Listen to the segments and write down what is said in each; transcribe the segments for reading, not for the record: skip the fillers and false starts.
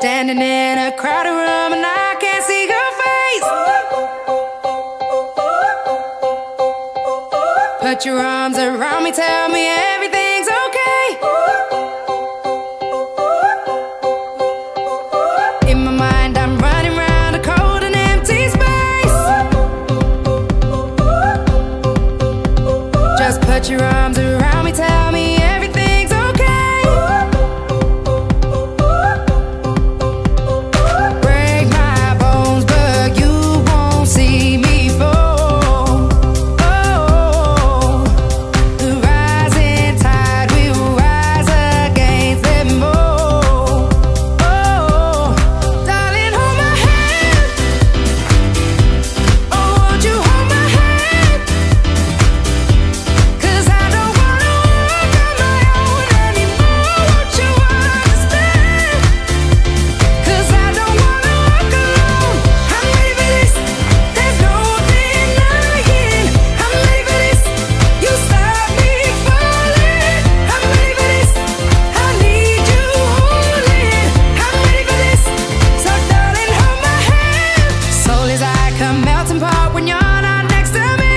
Standing in a crowded room and I can't see your face. Put your arms around me, tell me everything's okay. In my mind I'm running round a cold and empty space. Just put your arms around me, tell me everything's okay. Break my bones, but you won't see me fall. Oh, the rising tide will rise against them all. Oh, darling, hold my hand. Oh, won't you hold my hand? 'Cause I don't wanna walk on my own anymore. Won't you understand? 'Cause I don't wanna walk alone. I'm ready for this, there's no denying. I'm ready for this, you stop me falling. I'm ready for this, I need you holding. I'm ready for this, so darling, hold my hand. Soul is like a melting pot when you're not next to me.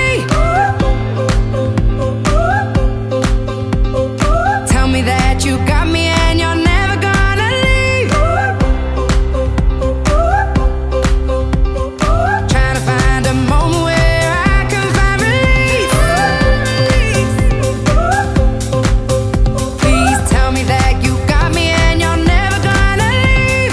Tell me that you got me and you're never gonna leave. Trying to find a moment where I can find relief. Please tell me that you got me and you're never gonna leave.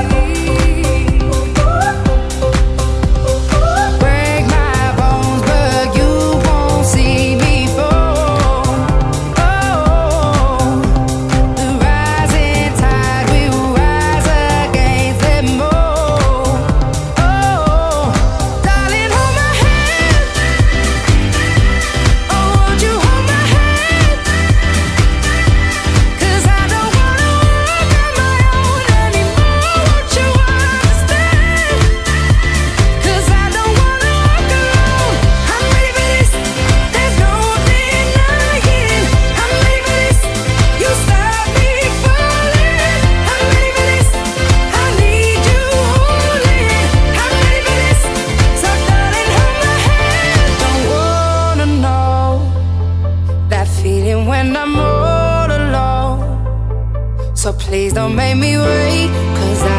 Break my bones, but you won't see me fall. Oh, the rising tide will rise against them all. Oh, darling, hold my hand. Oh, won't you hold my hand? 'Cause I don't wanna walk on my own anymore. Won't you understand? 'Cause I don't wanna walk alone. I'm ready for this, there's no denying. I'm ready for this, you stop me falling. I'm ready for this, I need you holding. I'm ready for this, so darling, hold my hand. Don't wanna know that feeling when I'm all alone. So please don't make me wait, 'cause I